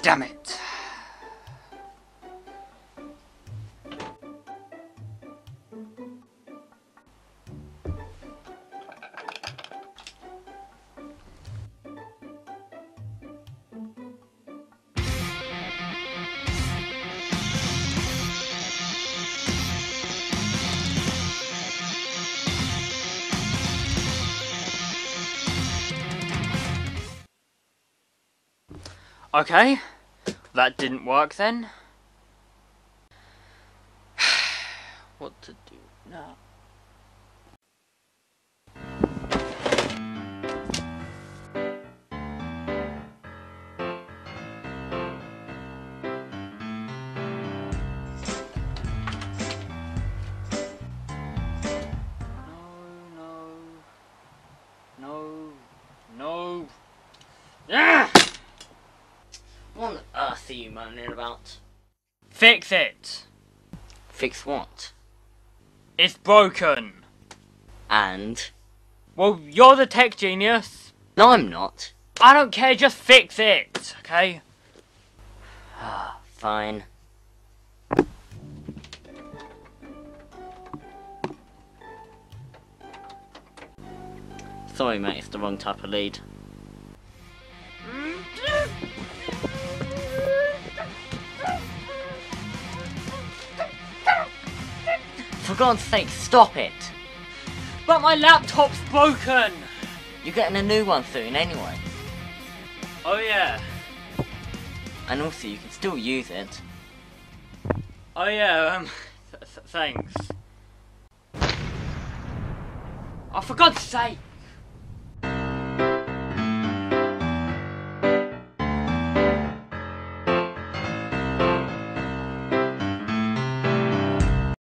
Damn it. Okay, that didn't work then. What to do now? No. Ah! What on earth are you moaning about? Fix it! Fix what? It's broken! And? Well, you're the tech genius! No, I'm not. I don't care, just fix it, okay? Fine. Sorry mate, it's the wrong type of lead. For God's sake, stop it! But my laptop's broken! You're getting a new one soon anyway. Oh yeah. And also, you can still use it. Oh yeah, thanks. Oh, for God's sake!